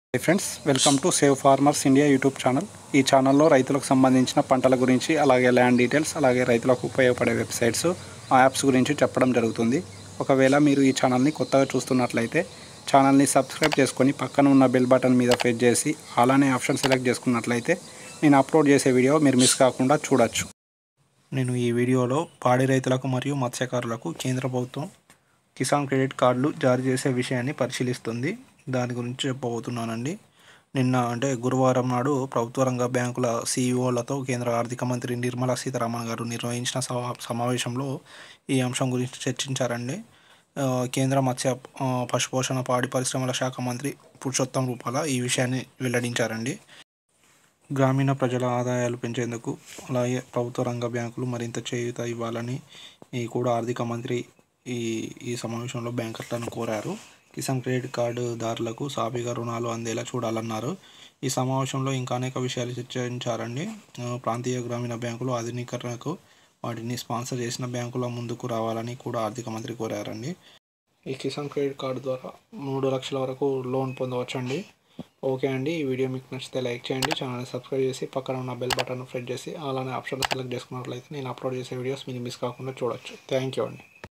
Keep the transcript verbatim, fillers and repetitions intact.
Hi friends, welcome to save farmers India YouTube channel. ఈ ఛానల్లో రైతులకు సంబంధించిన పంటల గురించి, అలాగే ల్యాండ్ డీటెయిల్స్, అలాగే రైతులకు ఉపయోగపడే వెబ్సైట్స్, ఆ యాప్స్ గురించి చెప్పడం జరుగుతుంది. ఒకవేళ మీరు ఈ ఛానల్ని కొత్తగా చూస్తున్నట్లయితే ఛానల్ని సబ్స్క్రైబ్ చేసుకొని పక్కన ఉన్న బెల్ బటన్ మీద ప్రెస్ చేసి అలానే ఆప్షన్ సెలెక్ట్ చేసుకున్నట్లయితే నేను అప్లోడ్ చేసే వీడియో మీరు మిస్ కాకుండా చూడొచ్చు. నేను ఈ వీడియోలో పాడి రైతులకు మరియు మత్స్యకారులకు కేంద్ర ప్రభుత్వం కిసాన్ క్రెడిట్ కార్డులు జారీ చేసే విషయాన్ని పరిశీలిస్తుంది. దాని గురించి చెప్పబోతున్నానండి. నిన్న అంటే గురువారం నాడు ప్రభుత్వ రంగ బ్యాంకుల సీఈఓలతో కేంద్ర ఆర్థిక మంత్రి నిర్మలా సీతారామన్ గారు నిర్వహించిన సమావేశంలో ఈ అంశం గురించి చర్చించారండి. కేంద్ర మత్స్య పశుపోషణ పాడి పరిశ్రమల శాఖ మంత్రి పురుషోత్తం రూపాల ఈ విషయాన్ని వెల్లడించారండి. గ్రామీణ ప్రజల ఆదాయాలు పెంచేందుకు, అలాగే ప్రభుత్వ రంగ బ్యాంకులు మరింత చేయూత ఇవ్వాలని కూడా ఆర్థిక మంత్రి ఈ ఈ సమావేశంలో బ్యాంకర్లను కోరారు. కిసాన్ క్రెడిట్ కార్డుదారులకు సాఫీగా రుణాలు అందేలా చూడాలన్నారు. ఈ సమావేశంలో ఇంకా అనేక విషయాలు చర్చించారండి. ప్రాంతీయ గ్రామీణ బ్యాంకులు ఆధునీకరణకు వాటిని స్పాన్సర్ చేసిన బ్యాంకుల ముందుకు రావాలని కూడా ఆర్థిక మంత్రి కోరారండి. ఈ కిసాన్ క్రెడిట్ కార్డు ద్వారా మూడు లక్షల వరకు లోన్ పొందవచ్చండి. ఓకే అండి, ఈ వీడియో మీకు నచ్చితే లైక్ చేయండి, ఛానల్ని సబ్స్క్రైబ్ చేసి పక్కన ఉన్న బెల్ బటన్ ప్రెస్ చేసి అలానే ఆప్షన్ సెలెక్ట్ చేసుకున్నట్లయితే నేను అప్లోడ్ చేసే వీడియోస్ మీరు మిస్ కాకుండా చూడొచ్చు. థ్యాంక్ యూ అండి.